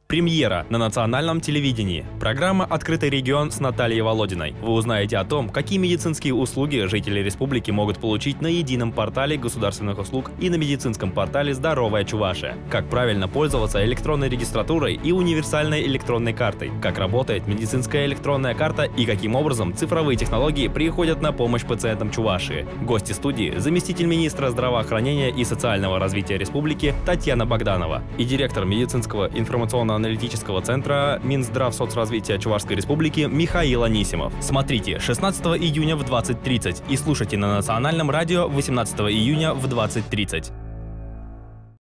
Премьера на национальном телевидении. Программа «Открытый регион» с Натальей Володиной. Вы узнаете о том, какие медицинские услуги жители республики могут получить на едином портале государственных услуг и на медицинском портале «Здоровая Чувашия». Как правильно пользоваться электронной регистратурой и универсальной электронной картой. Как работает медицинская электронная карта и каким образом цифровые технологии приходят на помощь пациентам Чувашии. Гости студии – заместитель министра здравоохранения и социального развития республики Татьяна Богданова и директор медицинского информационно-аналитического центра Минздравсоцразвития Чувашской республики Михаил Анисимов. Смотрите 16 июня в 20:30 и слушайте на национальном радио 18 июня в 20:30.